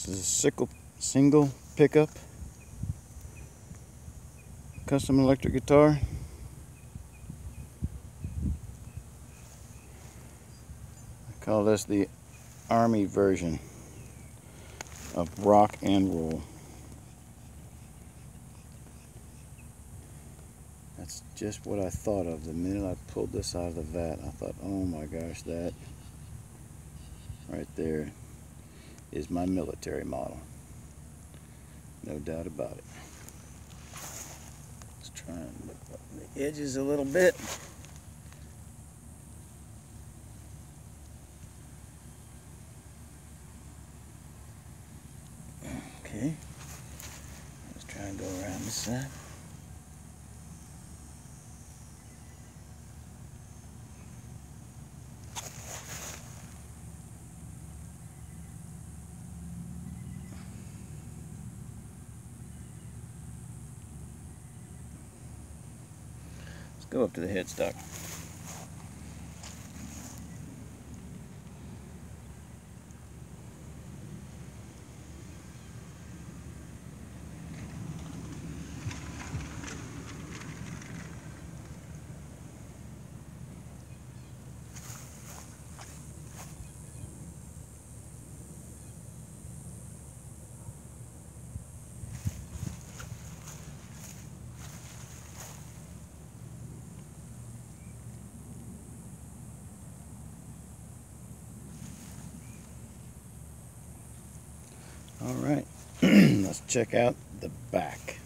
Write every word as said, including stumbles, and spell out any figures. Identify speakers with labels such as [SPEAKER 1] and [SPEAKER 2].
[SPEAKER 1] This is a sickle, single pickup custom electric guitar. I call this the Army version of rock and roll. That's just what I thought of the minute I pulled this out of the vat. I thought, oh my gosh, that right there is my military model. No doubt about it. Let's try and look up the edges a little bit. Okay. Let's try and go around this side. Let's go up to the headstock. All right, let's check out the back.